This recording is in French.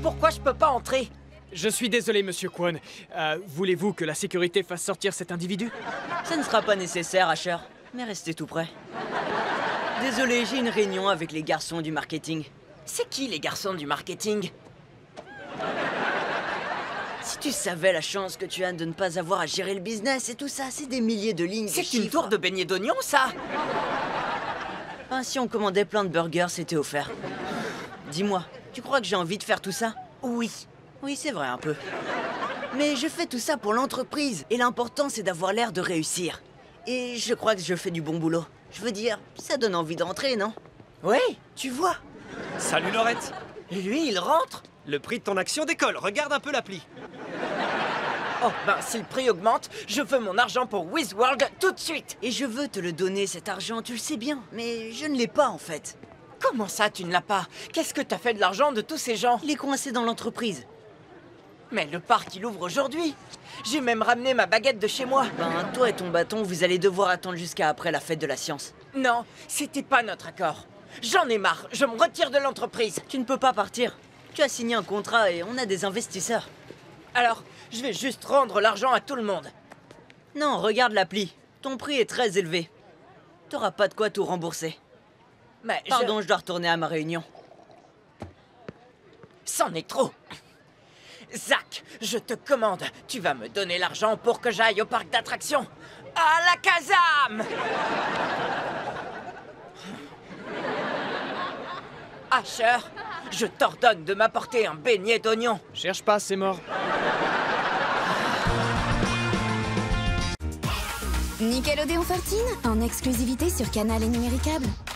Pourquoi je peux pas entrer? Je suis désolé, monsieur Kwon. Voulez-vous que la sécurité fasse sortir cet individu? Ça ne sera pas nécessaire, Asher. Mais restez tout près. Désolé, j'ai une réunion avec les garçons du marketing. C'est qui les garçons du marketing? Si tu savais la chance que tu as de ne pas avoir à gérer le business et tout ça, c'est des milliers de lignes de C'est une chiffres. tour de beignets d'oignons, ça? Ah, si on commandait plein de burgers, c'était offert. Dis-moi, tu crois que j'ai envie de faire tout ça? Oui. Oui, c'est vrai, un peu. Mais je fais tout ça pour l'entreprise. Et l'important, c'est d'avoir l'air de réussir. Et je crois que je fais du bon boulot. Je veux dire, ça donne envie d'entrer, non? Oui, tu vois. Salut Laurette. Lui, il rentre. Le prix de ton action décolle, regarde un peu l'appli. Oh, ben, si le prix augmente, je veux mon argent pour WizWorld tout de suite. Et je veux te le donner, cet argent, tu le sais bien. Mais je ne l'ai pas, en fait. Comment ça, tu ne l'as pas? Qu'est-ce que t'as fait de l'argent de tous ces gens? Il est coincé dans l'entreprise. Mais le parc, il ouvre aujourd'hui. J'ai même ramené ma baguette de chez moi. Ben, toi et ton bâton, vous allez devoir attendre jusqu'à après la fête de la science. Non, c'était pas notre accord. J'en ai marre, je me retire de l'entreprise. Tu ne peux pas partir. Tu as signé un contrat et on a des investisseurs. Alors, je vais juste rendre l'argent à tout le monde. Non, regarde l'appli. Ton prix est très élevé. T'auras pas de quoi tout rembourser. Mais Pardon, je dois retourner à ma réunion. C'en est trop. Zach, je te commande, tu vas me donner l'argent pour que j'aille au parc d'attractions. À la Kazam! Asher, je t'ordonne de m'apporter un beignet d'oignon. Cherche pas, c'est mort. Nickelodeon 13 en exclusivité sur Canal et Numéricable.